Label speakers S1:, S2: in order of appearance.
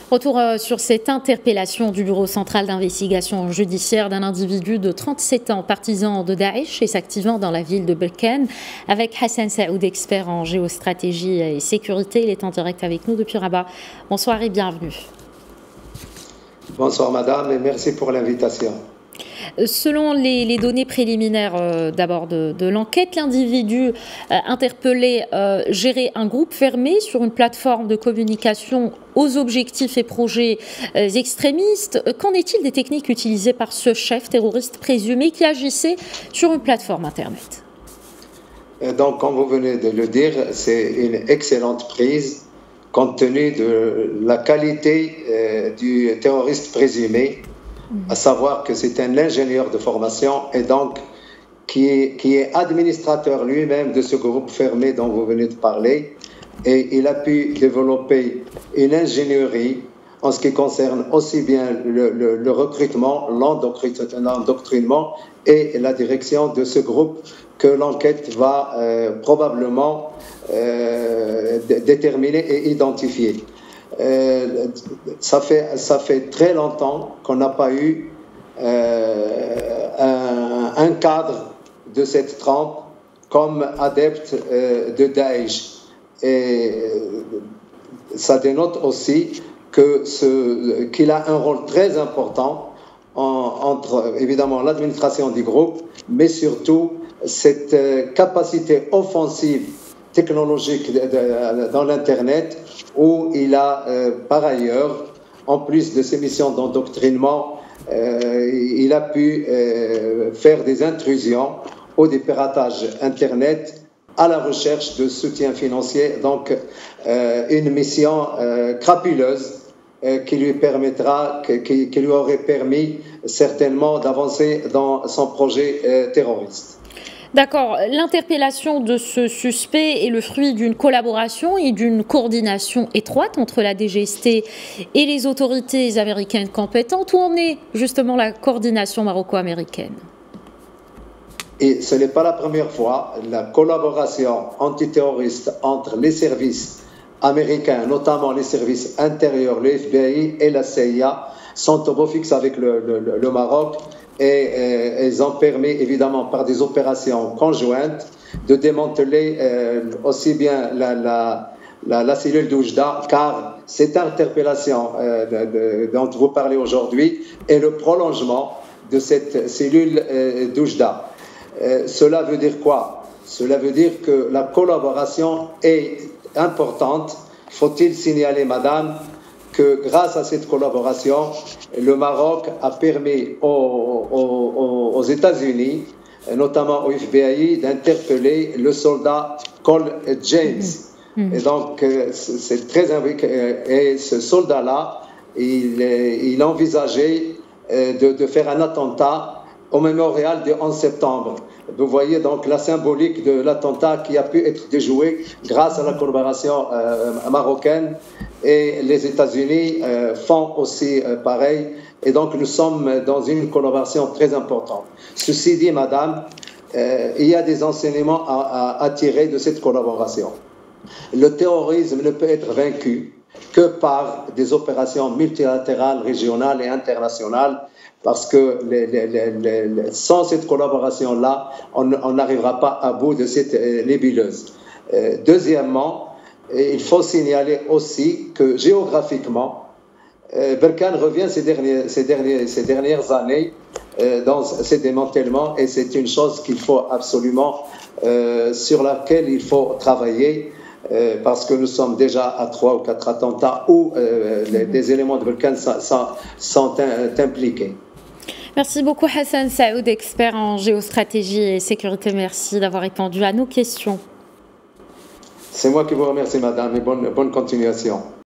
S1: Retour sur cette interpellation du Bureau central d'investigation judiciaire d'un individu de 37 ans, partisan de Daesh et s'activant dans la ville de Berkane, avec Hassan Saoud, expert en géostratégie et sécurité. Il est en direct avec nous depuis Rabat. Bonsoir et bienvenue.
S2: Bonsoir madame et merci pour l'invitation.
S1: Selon les données préliminaires d'abord de l'enquête, l'individu interpellé gérait un groupe fermé sur une plateforme de communication aux objectifs et projets extrémistes. Qu'en est-il des techniques utilisées par ce chef terroriste présumé qui agissait sur une plateforme Internet?
S2: Donc, comme vous venez de le dire, c'est une excellente prise compte tenu de la qualité du terroriste présumé, à savoir que c'est un ingénieur de formation et donc qui est administrateur lui-même de ce groupe fermé dont vous venez de parler. Et il a pu développer une ingénierie en ce qui concerne aussi bien le recrutement, l'endoctrinement et la direction de ce groupe que l'enquête va probablement déterminer et identifier. Ça fait très longtemps qu'on n'a pas eu un cadre de cette trempe comme adepte de Daesh. Et ça dénote aussi qu'il a un rôle très important entre évidemment l'administration du groupe, mais surtout cette capacité offensive technologique dans l'Internet où il a par ailleurs, en plus de ses missions d'endoctrinement, il a pu faire des intrusions ou des piratages Internet à la recherche de soutien financier, donc une mission crapuleuse qui lui aurait permis certainement d'avancer dans son projet terroriste.
S1: D'accord. L'interpellation de ce suspect est le fruit d'une collaboration et d'une coordination étroite entre la DGST et les autorités américaines compétentes. Où en est justement la coordination maroco-américaine?
S2: Et ce n'est pas la première fois. La collaboration antiterroriste entre les services américains, notamment les services intérieurs, le FBI et la CIA, sont au beau fixe avec le Maroc. Et ils ont permis, évidemment, par des opérations conjointes, de démanteler aussi bien la cellule d'Oujda, car cette interpellation dont vous parlez aujourd'hui est le prolongement de cette cellule d'Oujda. Cela veut dire quoi? Cela veut dire que la collaboration est importante. Faut-il signaler, madame, que grâce à cette collaboration, le Maroc a permis aux États-Unis, notamment au FBI, d'interpeller le soldat Cole James. Et donc, c'est très impliqué. Et ce soldat-là, il envisageait de faire un attentat au mémorial du 11 septembre. Vous voyez donc la symbolique de l'attentat qui a pu être déjoué grâce à la collaboration marocaine, et les États-Unis font aussi pareil, et donc nous sommes dans une collaboration très importante. Ceci dit, madame, il y a des enseignements à tirer de cette collaboration. Le terrorisme ne peut être vaincu que par des opérations multilatérales, régionales et internationales, parce que sans cette collaboration-là, on n'arrivera pas à bout de cette nébuleuse. Deuxièmement, il faut signaler aussi que géographiquement, Berkane revient ces dernières années dans ces démantèlements, et c'est une chose qu'il faut absolument, sur laquelle il faut travailler, parce que nous sommes déjà à 3 ou 4 attentats où des éléments de Berkane sont impliqués.
S1: Merci beaucoup Hassan Saoud, expert en géostratégie et sécurité. Merci d'avoir répondu à nos questions.
S2: C'est moi qui vous remercie, madame, et bonne continuation.